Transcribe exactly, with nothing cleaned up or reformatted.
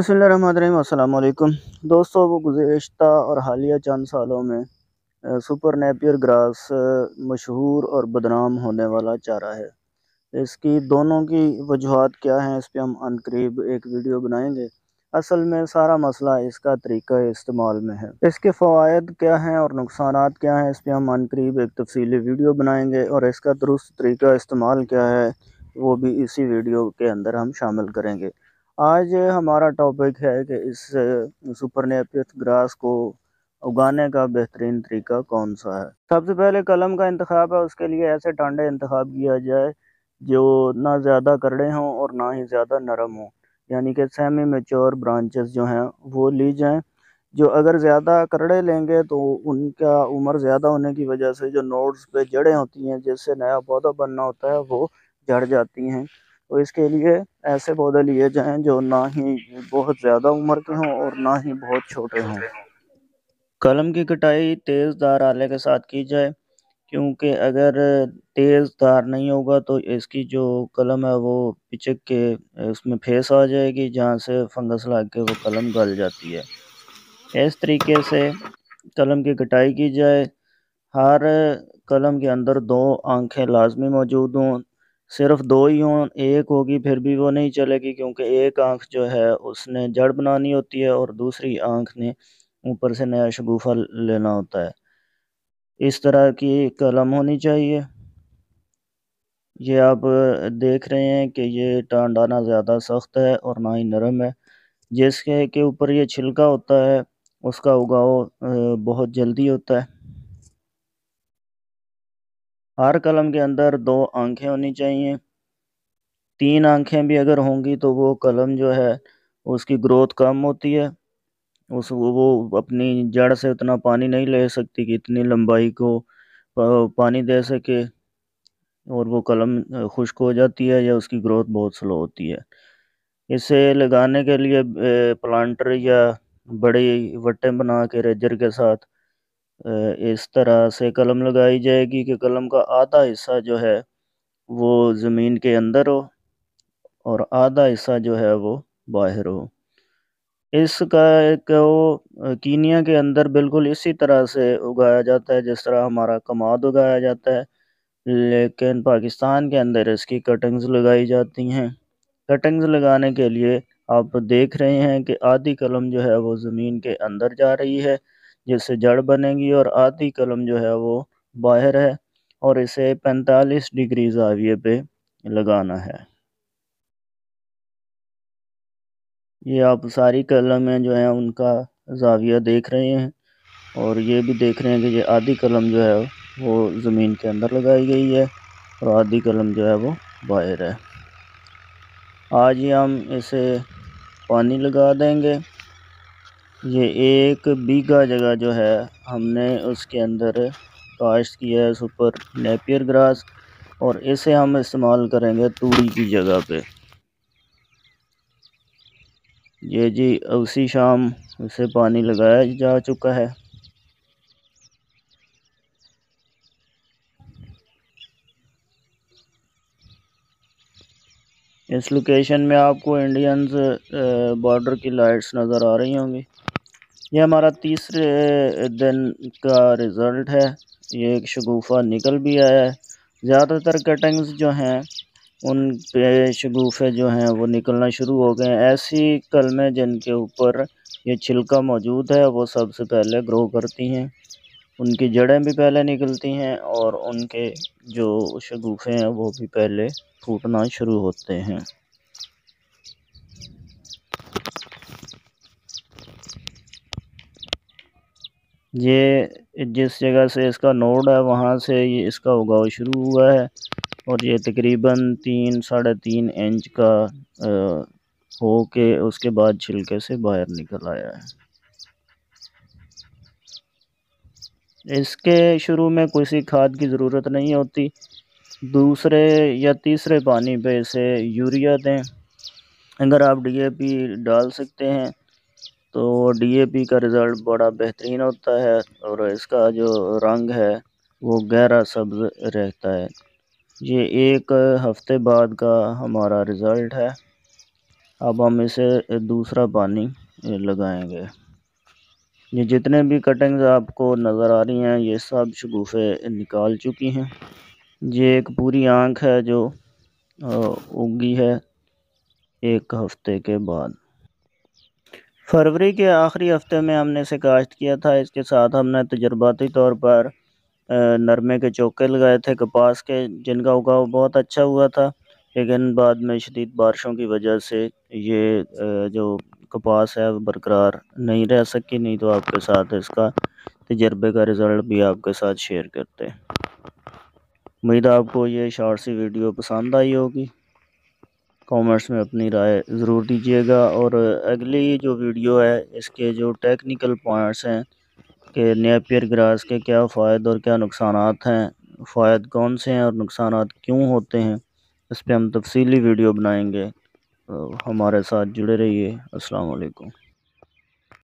बिस्मिल्लाहिर्रहमानिर्रहीम। अस्सलाम वालेकुम दोस्तों, वो गुज़श्ता और हालिया चंद सालों में अ, सुपर नेपियर ग्रास मशहूर और बदनाम होने वाला चारा है। इसकी दोनों की वजूहात क्या हैं, इस पे हम अनकरीब एक वीडियो बनाएंगे। असल में सारा मसला इसका तरीका इस्तेमाल में है। इसके फ़वाइद क्या हैं और नुकसानात क्या हैं, इस पे हम अनकरीब एक तफसीली वीडियो बनाएंगे और इसका दुरुस्त तरीका इस्तेमाल क्या है वो भी इसी वीडियो के अंदर हम शामिल करेंगे। आज हमारा टॉपिक है कि इस सुपर नेपियर ग्रास को उगाने का बेहतरीन तरीका कौन सा है। सबसे पहले कलम का इंतखाब है। उसके लिए ऐसे टांडे इंतखाब किया जाए जो ना ज़्यादा करड़े हों और ना ही ज़्यादा नरम हों, यानी कि सेमी मैच्योर ब्रांचेस जो हैं वो ली जाएं। जो अगर ज़्यादा करड़े लेंगे तो उनका उम्र ज़्यादा होने की वजह से जो नोड्स पे जड़ें होती हैं जिससे नया पौधा बनना होता है वो झड़ जाती हैं। तो इसके लिए ऐसे पौधे लिए जाएं जो ना ही बहुत ज़्यादा उम्र के हों और ना ही बहुत छोटे हों। कलम की कटाई तेज़ धार आले के साथ की जाए, क्योंकि अगर तेज़ धार नहीं होगा तो इसकी जो कलम है वो पिचक के उसमें फेस आ जाएगी, जहाँ से फंगस लग के वो कलम गल जाती है। इस तरीके से कलम की कटाई की जाए। हर कलम के अंदर दो आंखें लाजमी मौजूद हों। सिर्फ दो ही हों, एक होगी फिर भी वो नहीं चलेगी, क्योंकि एक आंख जो है उसने जड़ बनानी होती है और दूसरी आंख ने ऊपर से नया शगुफा लेना होता है। इस तरह की कलम होनी चाहिए। ये आप देख रहे हैं कि ये टांडा ना ज़्यादा सख्त है और ना ही नरम है। जिसके के ऊपर ये छिलका होता है उसका उगाव बहुत जल्दी होता है। हर कलम के अंदर दो आंखें होनी चाहिए। तीन आंखें भी अगर होंगी तो वो कलम जो है उसकी ग्रोथ कम होती है। उस वो अपनी जड़ से उतना पानी नहीं ले सकती कि इतनी लंबाई को पानी दे सके, और वो कलम खुश्क हो जाती है या उसकी ग्रोथ बहुत स्लो होती है। इसे लगाने के लिए प्लांटर या बड़ी वट्टें बना के रेजर के साथ इस तरह से कलम लगाई जाएगी कि कलम का आधा हिस्सा जो है वो ज़मीन के अंदर हो और आधा हिस्सा जो है वो बाहर हो। इसका एक वो कीनिया के अंदर बिल्कुल इसी तरह से उगाया जाता है जिस तरह हमारा कमाद उगाया जाता है, लेकिन पाकिस्तान के अंदर इसकी कटिंग्स लगाई जाती हैं। कटिंग्स लगाने के लिए आप देख रहे हैं कि आधी कलम जो है वो ज़मीन के अंदर जा रही है जिससे जड़ बनेगी, और आधी कलम जो है वो बाहर है और इसे पैंतालीस डिग्री ज़ाविये पे लगाना है। ये आप सारी कलमें जो हैं उनका ज़ाविया देख रहे हैं, और ये भी देख रहे हैं कि ये आधी कलम जो है वो ज़मीन के अंदर लगाई गई है और आधी कलम जो है वो बाहर है। आज ही हम इसे पानी लगा देंगे। ये एक बीघा जगह जो है हमने उसके अंदर काश्त किया है सुपर नेपियर ग्रास, और इसे हम इस्तेमाल करेंगे तूड़ी की जगह पे। ये जी उसी शाम इसे पानी लगाया जा चुका है। इस लोकेशन में आपको इंडियंस बॉर्डर की लाइट्स नज़र आ रही होंगी। ये हमारा तीसरे दिन का रिज़ल्ट है। ये एक शगुफ़ा निकल भी आया है। ज़्यादातर कटिंग्स जो हैं उन पे शगुफ़े जो हैं वो निकलना शुरू हो गए हैं। ऐसी कलमें जिनके ऊपर ये छिलका मौजूद है वो सबसे पहले ग्रो करती हैं, उनकी जड़ें भी पहले निकलती हैं और उनके जो शगुफ़े हैं वो भी पहले फूटना शुरू होते हैं। ये जिस जगह से इसका नोड है वहाँ से ये इसका उगाव शुरू हुआ है, और ये तकरीबन तीन साढ़े तीन इंच का हो के उसके बाद छिलके से बाहर निकल आया है। इसके शुरू में किसी खाद की ज़रूरत नहीं होती। दूसरे या तीसरे पानी पे इसे यूरिया दें। अगर आप डीएपी डाल सकते हैं तो डीएपी का रिज़ल्ट बड़ा बेहतरीन होता है और इसका जो रंग है वो गहरा सब्ज़ रहता है। ये एक हफ़्ते बाद का हमारा रिज़ल्ट है। अब हम इसे दूसरा पानी लगाएंगे। ये जितने भी कटिंग्स आपको नज़र आ रही हैं ये सब शगुफ़े निकाल चुकी हैं। ये एक पूरी आँख है जो उगी है एक हफ्ते के बाद। फरवरी के आखिरी हफ्ते में हमने इसे काश्त किया था। इसके साथ हमने तजर्बाती तौर पर नरमे के चौके लगाए थे कपास के, जिनका उगाव बहुत अच्छा हुआ था, लेकिन बाद में शदीद बारिशों की वजह से ये जो कपास है बरकरार नहीं रह सकी। नहीं तो आपके साथ इसका तजर्बे का रिज़ल्ट भी आपके साथ शेयर करते हैं। उम्मीद है आपको ये शॉर्ट सी वीडियो पसंद आई होगी। कमेंट्स में अपनी राय ज़रूर दीजिएगा। और अगली जो वीडियो है इसके जो टेक्निकल पॉइंट्स हैं कि नेपियर ग्रास के क्या फ़ायदे और क्या नुकसानात हैं, फ़ायदे कौन से हैं और नुकसानात क्यों होते हैं, इस पर हम तफसीली वीडियो बनाएंगे। तो हमारे साथ जुड़े रहिए। अस्सलाम वालेकुम।